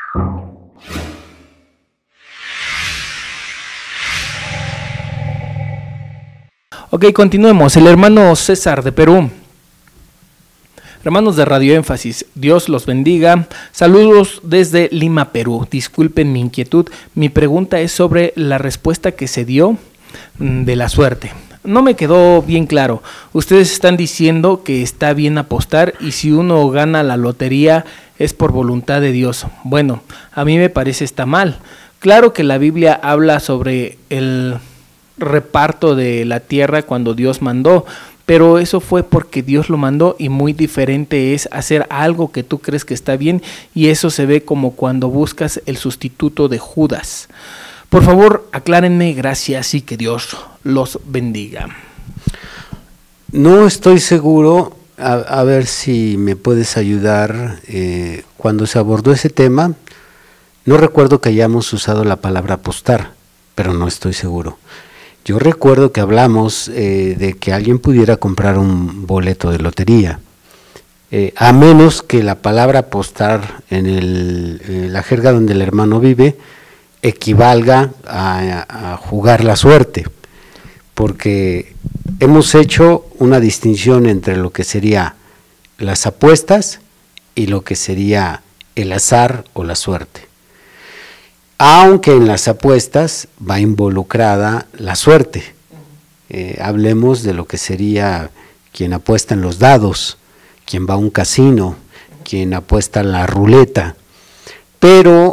Ok, continuemos. El hermano César de Perú. Hermanos de Radio Énfasis, Dios los bendiga. Saludos desde Lima, Perú. Disculpen mi inquietud. Mi pregunta es sobre la respuesta que se dio de la suerte. No me quedó bien claro. Ustedes están diciendo que está bien apostar y si uno gana la lotería es por voluntad de Dios. Bueno, a mí me parece está mal. Claro que la Biblia habla sobre el reparto de la tierra cuando Dios mandó, pero eso fue porque Dios lo mandó y muy diferente es hacer algo que tú crees que está bien y eso se ve como cuando buscas el sustituto de Judas. Por favor, aclárenme, gracias y que Dios los bendiga. No estoy seguro, a ver si me puedes ayudar. Cuando se abordó ese tema, no recuerdo que hayamos usado la palabra apostar, pero no estoy seguro. Yo recuerdo que hablamos de que alguien pudiera comprar un boleto de lotería, a menos que la palabra apostar en la jerga donde el hermano vive equivalga a jugar la suerte, porque hemos hecho una distinción entre lo que sería las apuestas y lo que sería el azar o la suerte. Aunque en las apuestas va involucrada la suerte. Hablemos de lo que sería quien apuesta en los dados, quien va a un casino, quien apuesta en la ruleta. Pero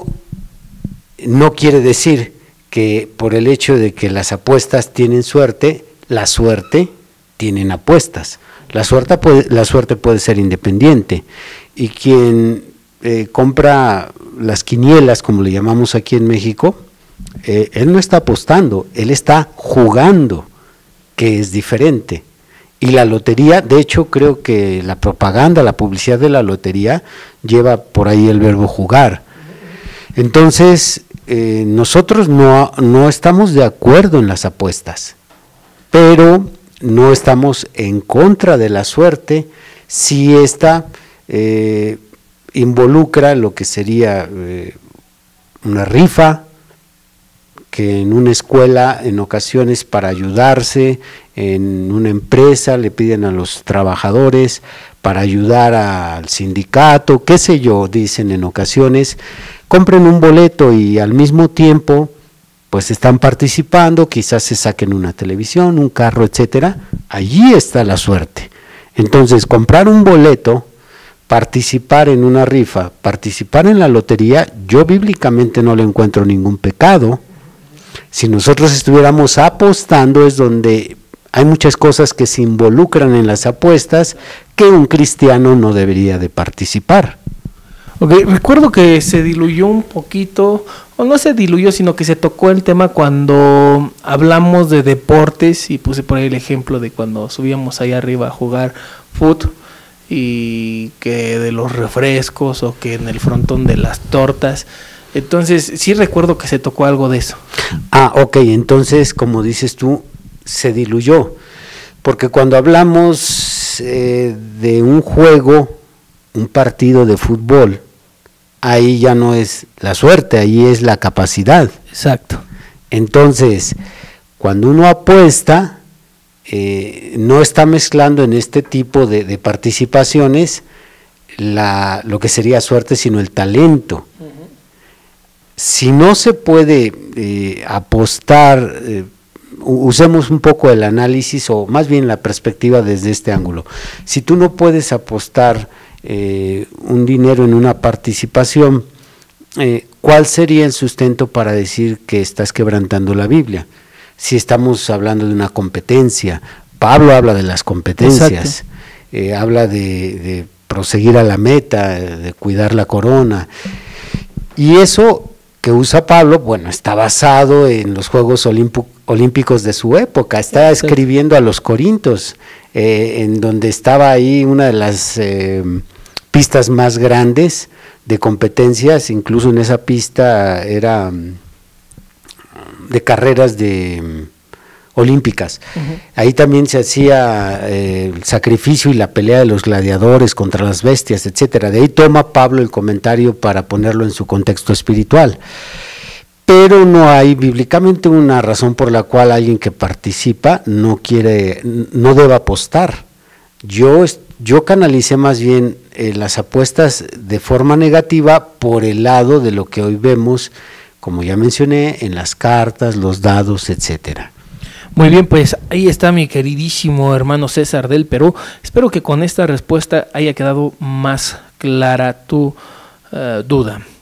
no quiere decir que por el hecho de que las apuestas tienen suerte, la suerte tienen apuestas. La suerte puede ser independiente. Y quien compra las quinielas, como le llamamos aquí en México, él no está apostando, él está jugando, que es diferente. Y la lotería, de hecho creo que la propaganda, la publicidad de la lotería lleva por ahí el verbo jugar. Entonces, nosotros no estamos de acuerdo en las apuestas, pero no estamos en contra de la suerte si esta involucra lo que sería una rifa, que en una escuela en ocasiones para ayudarse, en una empresa le piden a los trabajadores para ayudar al sindicato, qué sé yo, dicen en ocasiones, compren un boleto y al mismo tiempo pues están participando, quizás se saquen una televisión, un carro, etcétera. Allí está la suerte. Entonces, comprar un boleto, participar en una rifa, participar en la lotería, yo bíblicamente no le encuentro ningún pecado. Si nosotros estuviéramos apostando es donde hay muchas cosas que se involucran en las apuestas que un cristiano no debería de participar. Okay, recuerdo que se diluyó un poquito, o no se diluyó, sino que se tocó el tema cuando hablamos de deportes y puse por ahí el ejemplo de cuando subíamos ahí arriba a jugar fútbol y que de los refrescos o que en el frontón de las tortas. Entonces sí recuerdo que se tocó algo de eso. Ah, ok, entonces como dices tú, se diluyó, porque cuando hablamos de un juego, un partido de fútbol, ahí ya no es la suerte, ahí es la capacidad. Exacto. Entonces, cuando uno apuesta, no está mezclando en este tipo de participaciones lo que sería suerte, sino el talento. Si no se puede apostar, usemos un poco el análisis o más bien la perspectiva desde este ángulo. Si tú no puedes apostar un dinero en una participación, ¿cuál sería el sustento para decir que estás quebrantando la Biblia? Si estamos hablando de una competencia, Pablo habla de las competencias, habla de proseguir a la meta, de cuidar la corona, y eso que usa Pablo, bueno, está basado en los Juegos Olímpicos de su época, está escribiendo a los Corintios, en donde estaba ahí una de las pistas más grandes de competencias, incluso en esa pista era de carreras de olímpicas. Ahí también se hacía el sacrificio y la pelea de los gladiadores contra las bestias, etcétera. De ahí toma Pablo el comentario para ponerlo en su contexto espiritual. Pero no hay bíblicamente una razón por la cual alguien que participa no deba apostar. Yo canalicé más bien las apuestas de forma negativa por el lado de lo que hoy vemos, como ya mencioné, en las cartas, los dados, etcétera. Muy bien, pues ahí está mi queridísimo hermano César del Perú. Espero que con esta respuesta haya quedado más clara tu duda.